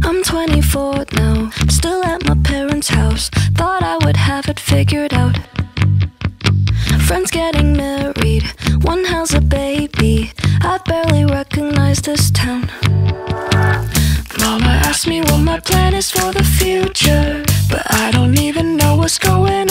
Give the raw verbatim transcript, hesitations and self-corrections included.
I'm twenty-four now, still at my parents' house. Thought I would have it figured out. Friends getting married, one has a baby. I barely recognize this town. Mama asked me what my plan is for the future, but I don't even know what's going on.